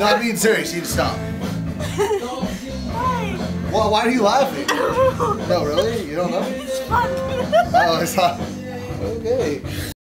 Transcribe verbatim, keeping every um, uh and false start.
No, I'm being serious. You need to stop. Why? Well, why are you laughing? No, really? You don't know? It's fun. Oh, it's not. Okay.